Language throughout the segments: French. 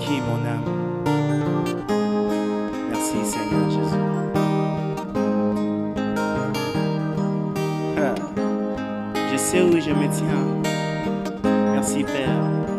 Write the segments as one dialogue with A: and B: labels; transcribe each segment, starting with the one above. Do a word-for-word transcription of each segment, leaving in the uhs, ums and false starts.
A: tranquille, mon âme. Merci, Seigneur Jésus. Ah, je sais où je me tiens. Merci, Père.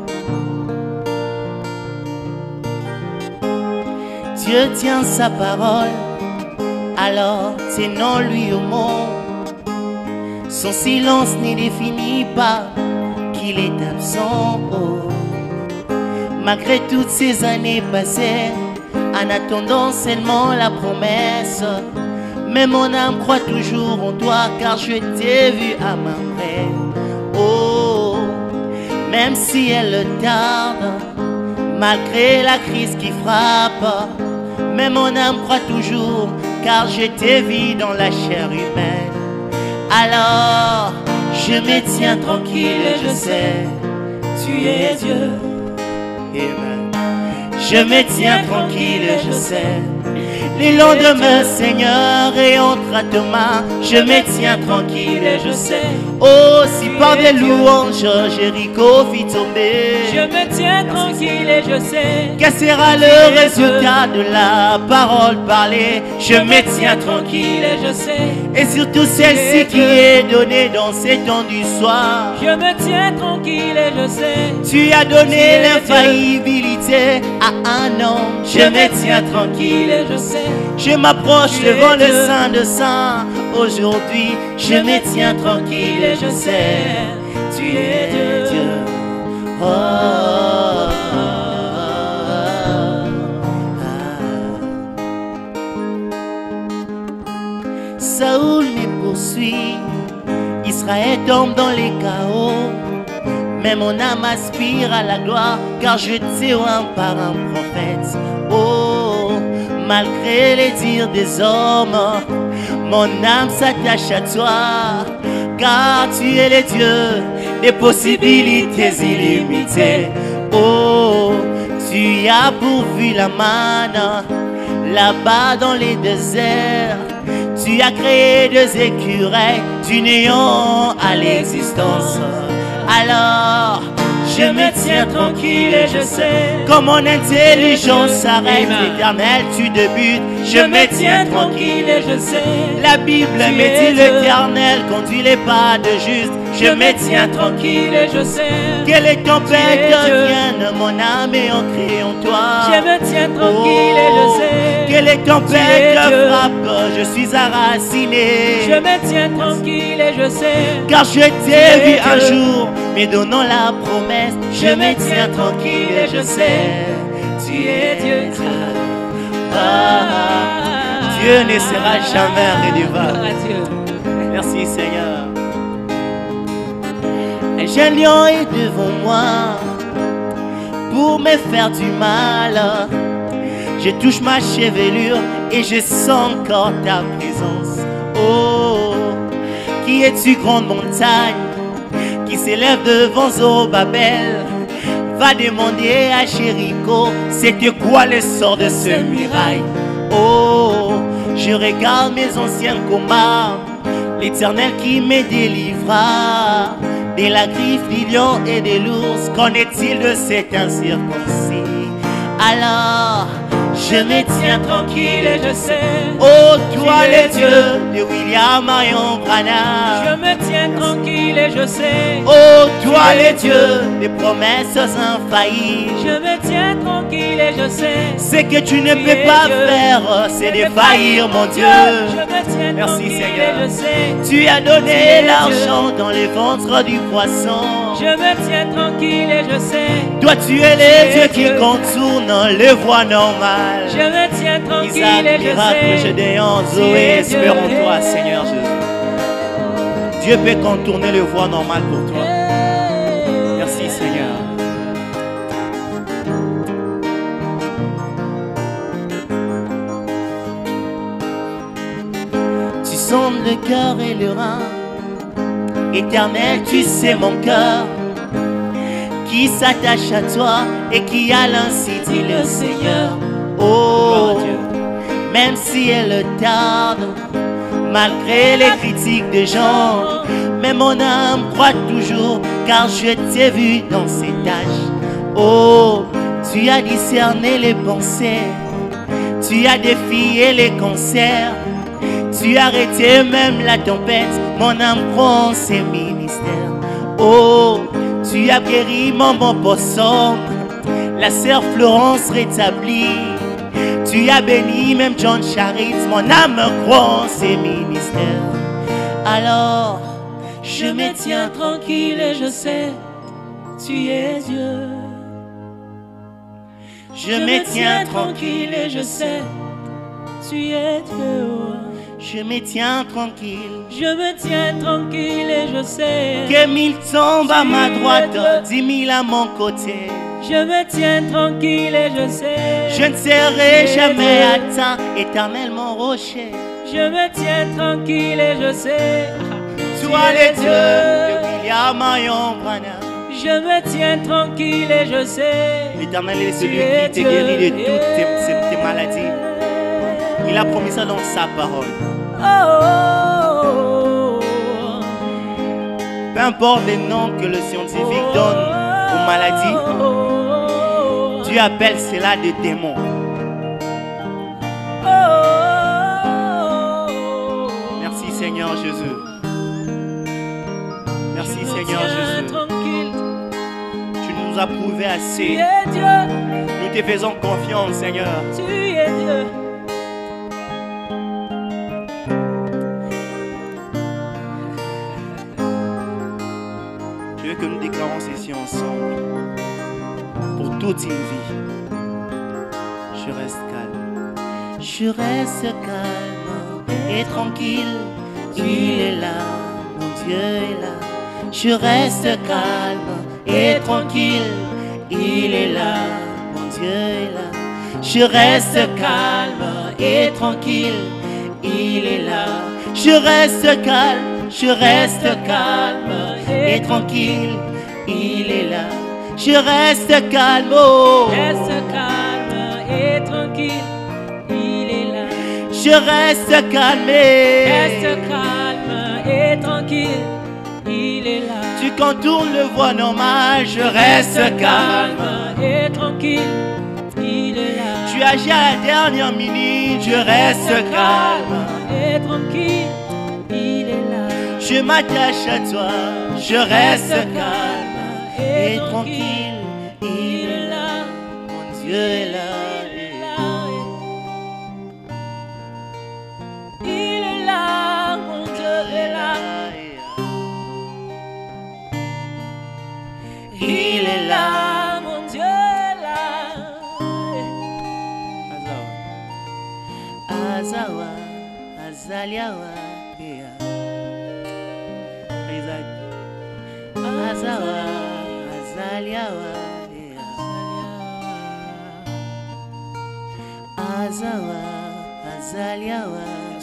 A: Dieu tient sa parole, alors tenons-lui au mot. Son silence ne définit pas qu'il est absent. Oh. Malgré toutes ces années passées, en attendant seulement la promesse, mais mon âme croit toujours en toi, car je t'ai vu à ma près. Oh, même si elle tarde, malgré la crise qui frappe, mais mon âme croit toujours, car je t'ai vu dans la chair humaine. Alors, je me tiens tranquille et je sais, tu es Dieu. Amen. Je me tiens tranquille et je sais, les lendemains, Seigneur, et entre à tes mains, je me tiens tranquille et je sais. Oh, si par des louanges, Jéricho fit tomber.
B: Je me tiens tranquille et je sais.
A: Quel sera le résultat de la parole parlée? Je me tiens tranquille et je sais. Et surtout celle-ci qui est donnée dans ces temps du soir.
B: Je me tiens tranquille et je sais.
A: Tu as donné l'infaillibilité à un homme. Je me tiens tranquille et je sais. Je m'approche devant le Saint de Saints. Aujourd'hui, je me tiens tranquille et je sais, tu es Dieu. Oh, oh, oh, oh. Saoul me poursuit, Israël tombe dans les chaos, mais mon âme aspire à la gloire, car je t'ai oint par un prophète. Oh, malgré les dires des hommes, mon âme s'attache à toi, car tu es le Dieu des possibilités illimitées. Oh, tu as pourvu la manne là-bas dans les déserts. Tu as créé des écureuils du néant à l'existence. Alors, je me tiens tranquille et je sais, comme mon intelligence s'arrête, l'Éternel, tu débutes. Je me tiens tranquille et je sais, la Bible me dit l'Éternel conduit les pas de juste. Je me tiens tranquille et je sais que les tempêtes viennent, mon âme est ancrée en toi.
B: Je me tiens tranquille et je sais
A: que les tempêtes frappent, je suis enraciné.
B: Je me tiens tranquille et je sais,
A: car je t'ai vu un jour, mais donnant la promesse. Je me tiens tranquille et je sais, tu es Dieu. Ah, Dieu ne sera jamais réduvable. Merci Seigneur. Un jeune lion est devant moi pour me faire du mal. Je touche ma chevelure et je sens encore ta présence. Oh, qui es-tu, grande montagne qui s'élève devant Zorobabel? Va demander à Jéricho, c'était quoi le sort de ce mirail? Oh, je regarde mes anciens combats, l'Éternel qui me délivra de la griffe du lion et de l'ours. Qu'en est-il de cet incirconcis? Alors, je me tiens tranquille et je sais, oh, toi le Dieu de William Marion Branham.
B: Je me tiens tranquille et je sais,
A: oh, toi le Dieu des promesses infaillibles.
B: Je me tiens tranquille et je sais,
A: ce que tu ne peux pas faire, c'est de faillir, mon Dieu.
B: Je me tiens
A: merci Seigneur.
B: Et je sais,
A: tu as donné l'argent dans les ventres du poisson.
B: Je me tiens tranquille et je sais,
A: toi tu es le Dieu qui contourne le voie normal.
B: Je me tiens tranquille
A: Isaac,
B: et je
A: miracle,
B: sais,
A: Gédéon, Zoé, espérons toi, Seigneur Jésus. Dieu peut contourner le voie normal pour toi. Merci Seigneur. Tu sondes le cœur et le rein. Éternel, tu sais mon cœur qui s'attache à toi et qui a l'ainsi dit le Seigneur. Oh, même si elle tarde, malgré les critiques des gens, mais mon âme croit toujours, car je t'ai vu dans ces tâches. Oh, Tu as discerné les pensées, tu as défié les concerts, tu as arrêté même la tempête, mon âme prend ses ministères. Oh, tu as guéri mon bon poisson, la sœur Florence rétablie. Tu as béni même John Charit, mon âme croit en ses ministères. Alors,
B: je me tiens tranquille et je sais, tu es Dieu.
A: Je me tiens tranquille et je sais,
B: tu es Dieu.
A: Je me tiens tranquille.
B: Je me tiens tranquille et je sais
A: que mille tombent à ma droite, dix mille à mon côté.
B: Je me tiens tranquille et je sais.
A: Je ne serai jamais atteint, éternel mon rocher.
B: Je me tiens tranquille et je sais.
A: Toi le Dieu de William Marion Branham.
B: Je me tiens tranquille et je sais.
A: L'éternel est celui qui te guérit de toutes tes, tes maladies. Il a promis ça dans sa parole.
B: Oh, oh, oh.
A: Peu importe les noms que le scientifique donne aux maladies, Dieu appelle cela des démons. Merci Seigneur Jésus. Merci Seigneur Jésus. Tu nous as prouvé assez. Nous te faisons confiance Seigneur.
B: Tu es Dieu.
A: Je veux que nous déclarons ceci ensemble. Pour toute une vie, je reste calme. Je reste calme et tranquille. Il est là, mon Dieu est là. Je reste calme et tranquille. Il est là, mon Dieu est là. Je reste calme et tranquille. Il est là. Je reste calme, je reste calme et tranquille. Il est là. Je reste calme, oh.
B: Reste calme et tranquille. Il est là.
A: Je reste calme.
B: Reste calme et tranquille. Il est là.
A: Tu contournes le voie normal. Je reste calme
B: et tranquille. Il est là.
A: Tu agis à la dernière minute. Je reste calme
B: et tranquille. Il est là.
A: Je m'attache à toi. Je reste calme et tranquille. Il est là. Mon Dieu est là.
B: Il est là. Mon Dieu est là. Il est là. Mon Dieu est là.
A: Azawa, Azaliawa, Azawa, Azaliawa, Azawa, Azaliawa,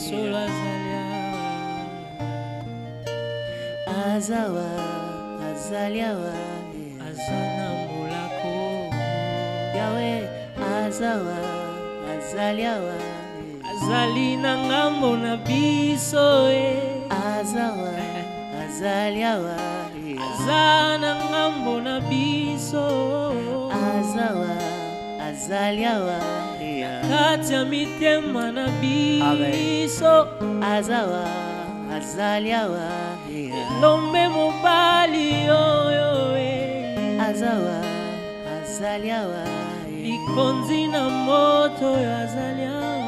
A: Azawa, Azaliawa,
B: Azana Molako,
A: Yahweh, Azawa, Azaliawa,
B: Azalina ngambo na biso e.
A: Azawa, Azaliawa,
B: Azana ngambo na biso.
A: Azawa, Azaliawa,
B: kati ya mitema na biso.
A: Azawa, Azaliawa,
B: lombe mobali oyo e.
A: Azawa, Azaliawa,
B: likonzi na moto ya Azalia.